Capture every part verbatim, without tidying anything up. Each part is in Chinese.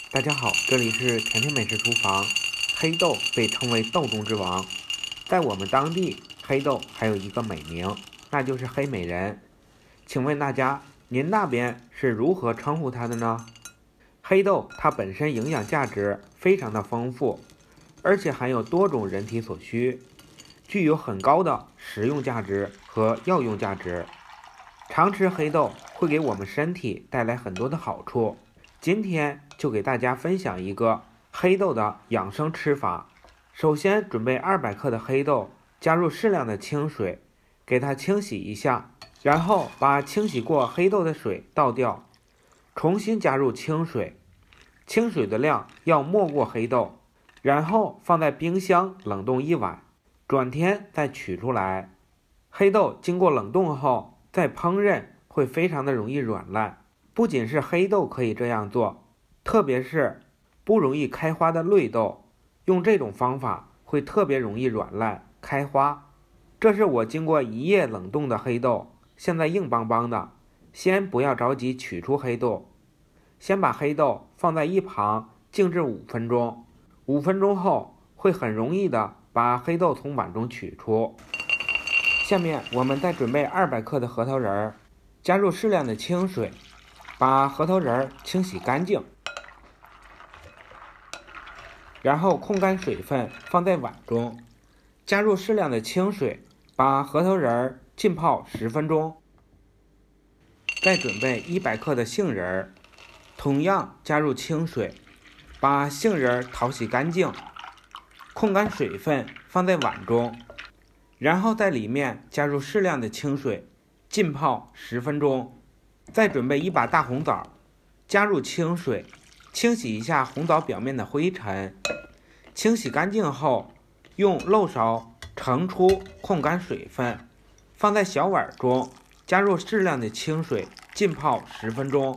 大家好，这里是甜甜美食厨房。黑豆被称为豆中之王，在我们当地，黑豆还有一个美名，那就是黑美人。请问大家，您那边是如何称呼它的呢？黑豆它本身营养价值非常的丰富，而且含有多种人体所需，具有很高的食用价值和药用价值。常吃黑豆会给我们身体带来很多的好处。今天就给大家分享一个黑豆的养生吃法。首先准备二百克的黑豆，加入适量的清水，给它清洗一下，然后把清洗过黑豆的水倒掉，重新加入清水，清水的量要没过黑豆，然后放在冰箱冷冻一晚，转天再取出来。黑豆经过冷冻后再烹饪会非常的容易软烂。不仅是黑豆可以这样做，特别是不容易开花的绿豆，用这种方法会特别容易软烂开花。这是我经过一夜冷冻的黑豆，现在硬邦邦的。先不要着急取出黑豆，先把黑豆放在一旁静置五分钟。五分钟后会很容易的把黑豆从碗中取出。下面我们再准备二百克的核桃仁，加入适量的清水，把核桃仁清洗干净，然后控干水分放在碗中，加入适量的清水，把核桃仁浸泡十分钟。再准备一百克的杏仁，同样加入清水，把杏仁淘洗干净，控干水分放在碗中，然后在里面加入适量的清水，浸泡十分钟。再准备一把大红枣，加入清水，清洗一下红枣表面的灰尘。清洗干净后，用漏勺盛出控干水分，放在小碗中，加入适量的清水，浸泡十分钟。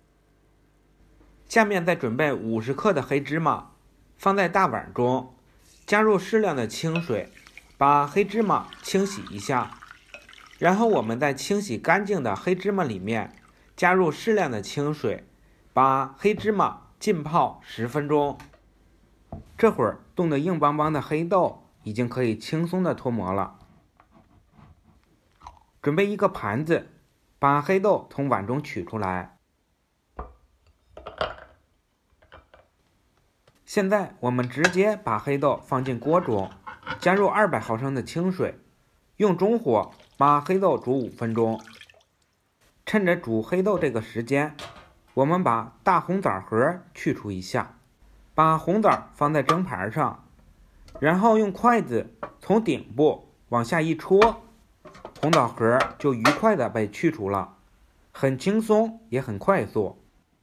下面再准备五十克的黑芝麻，放在大碗中，加入适量的清水，把黑芝麻清洗一下。然后我们在清洗干净的黑芝麻里面加入适量的清水，把黑芝麻浸泡十分钟。这会儿冻得硬邦邦的黑豆已经可以轻松的脱模了。准备一个盘子，把黑豆从碗中取出来。现在我们直接把黑豆放进锅中，加入二百毫升的清水，用中火把黑豆煮五分钟。趁着煮黑豆这个时间，我们把大红枣核去除一下，把红枣放在蒸盘上，然后用筷子从顶部往下一戳，红枣核就愉快的被去除了，很轻松也很快速。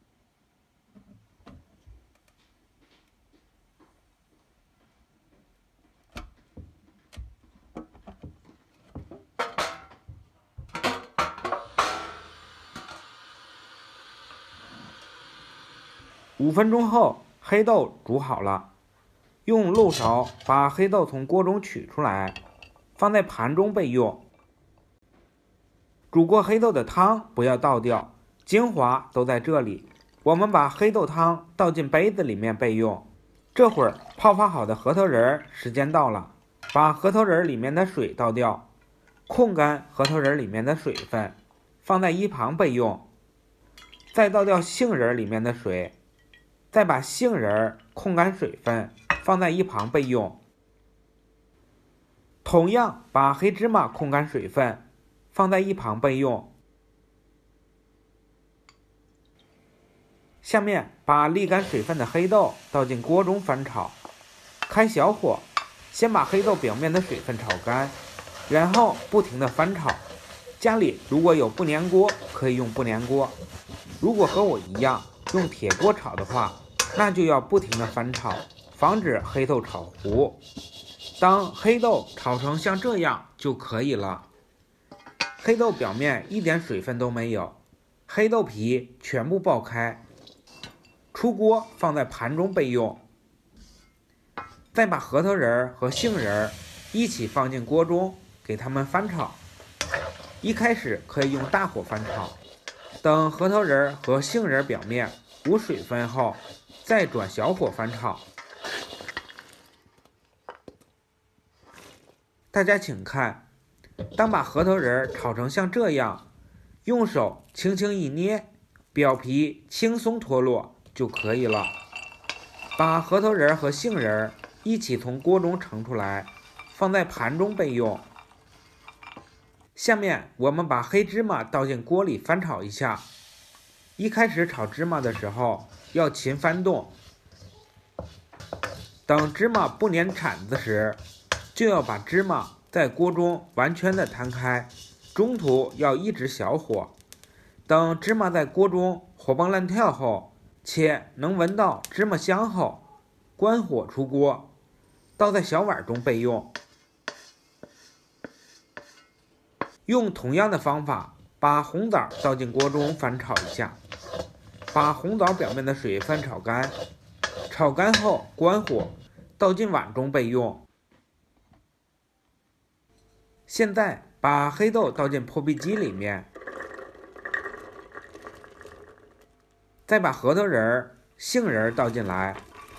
五分钟后，黑豆煮好了，用漏勺把黑豆从锅中取出来，放在盘中备用。煮过黑豆的汤不要倒掉，精华都在这里。我们把黑豆汤倒进杯子里面备用。这会儿泡发好的核桃仁时间到了，把核桃仁里面的水倒掉，控干核桃仁里面的水分，放在一旁备用。再倒掉杏仁里面的水，再把杏仁控干水分放在一旁备用。同样把黑芝麻控干水分放在一旁备用。下面把沥干水分的黑豆倒进锅中翻炒，开小火，先把黑豆表面的水分炒干，然后不停的翻炒。家里如果有不粘锅，可以用不粘锅，如果和我一样用铁锅炒的话，那就要不停的翻炒，防止黑豆炒糊。当黑豆炒成像这样就可以了。黑豆表面一点水分都没有，黑豆皮全部爆开，出锅放在盘中备用。再把核桃仁和杏仁一起放进锅中，给它们翻炒。一开始可以用大火翻炒，等核桃仁和杏仁表面无水分后， 再转小火翻炒。大家请看，当把核桃仁炒成像这样，用手轻轻一捏，表皮轻松脱落就可以了。把核桃仁和杏仁一起从锅中盛出来，放在盘中备用。下面我们把黑芝麻倒进锅里翻炒一下。一开始炒芝麻的时候要勤翻动，等芝麻不粘铲子时，就要把芝麻在锅中完全的摊开，中途要一直小火。等芝麻在锅中活蹦乱跳后，且能闻到芝麻香后，关火出锅，倒在小碗中备用。用同样的方法，把红枣倒进锅中翻炒一下，把红枣表面的水分炒干，炒干后关火，倒进碗中备用。现在把黑豆倒进破壁机里面，再把核桃仁、杏仁倒进来，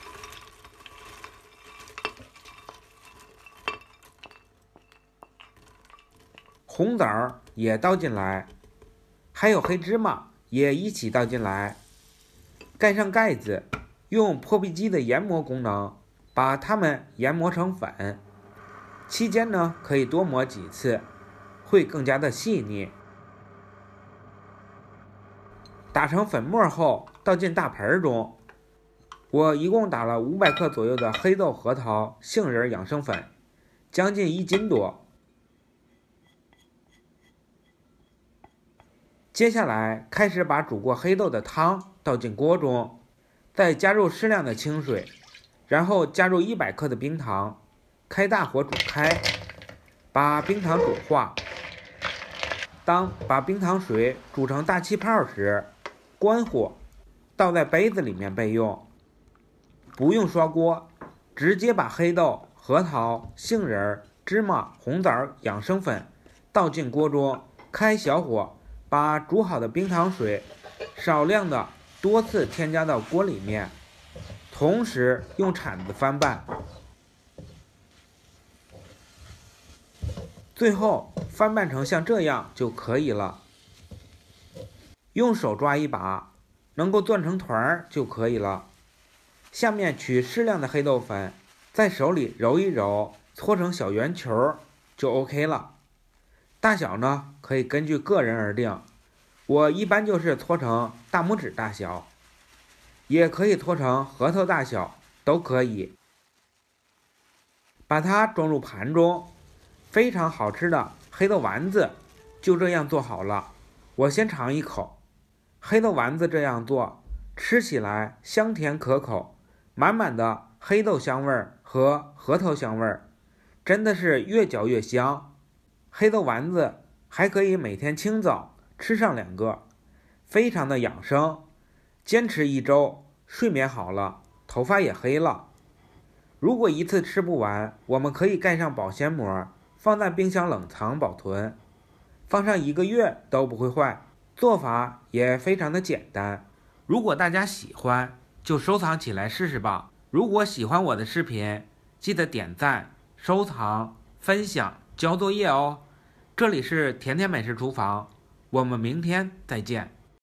红枣也倒进来，还有黑芝麻也一起倒进来。盖上盖子，用破壁机的研磨功能把它们研磨成粉。期间呢，可以多磨几次，会更加的细腻。打成粉末后，倒进大盆中。我一共打了五百克左右的黑豆、核桃、杏仁养生粉，将近一斤多。接下来开始把煮过黑豆的汤倒进锅中，再加入适量的清水，然后加入一百克的冰糖，开大火煮开，把冰糖煮化。当把冰糖水煮成大气泡时，关火，倒在杯子里面备用。不用刷锅，直接把黑豆、核桃、杏仁、芝麻、红枣养生粉倒进锅中，开小火，把煮好的冰糖水少量的多次添加到锅里面，同时用铲子翻拌，最后翻拌成像这样就可以了。用手抓一把，能够攥成团就可以了。下面取适量的黑豆粉，在手里揉一揉，搓成小圆球就 OK 了。大小呢，可以根据个人而定。我一般就是搓成大拇指大小，也可以搓成核桃大小，都可以。把它装入盘中，非常好吃的黑豆丸子就这样做好了。我先尝一口，黑豆丸子这样做，吃起来香甜可口，满满的黑豆香味和核桃香味，真的是越嚼越香。黑豆丸子还可以每天清早吃上两个，非常的养生。坚持一周，睡眠好了，头发也黑了。如果一次吃不完，我们可以盖上保鲜膜，放在冰箱冷藏保存，放上一个月都不会坏。做法也非常的简单。如果大家喜欢，就收藏起来试试吧。如果喜欢我的视频，记得点赞、收藏、分享、交作业哦。这里是甜甜美食厨房，我们明天再见。